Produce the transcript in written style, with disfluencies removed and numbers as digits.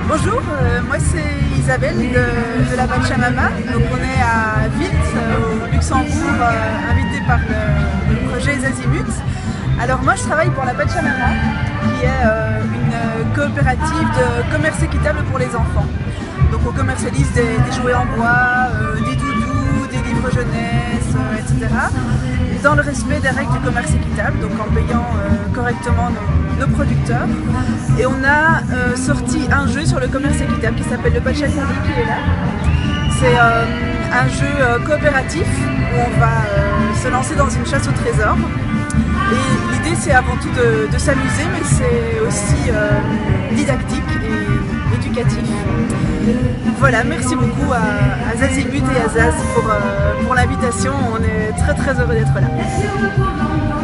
Bonjour, moi c'est Isabelle de la Pachamama. Donc on est à Wilt, au Luxembourg, invité par le projet Les Azimuts. Alors moi je travaille pour la Pachamama, qui est une coopérative de commerce équitable pour les enfants. Donc on commercialise des jouets en bois, des doudous, des livres jeunesse, etc. Dans le respect des règles du commerce équitable, donc en payant correctement nos producteurs. Et on a sorti un jeu sur le commerce équitable qui s'appelle le Pachacoli qui est là. C'est un jeu coopératif où on va se lancer dans une chasse au trésor. Et l'idée c'est avant tout de s'amuser, mais c'est aussi didactique et éducatif. Voilà, merci beaucoup à Zazimut et à Zaz pour l'invitation. On est très heureux d'être là.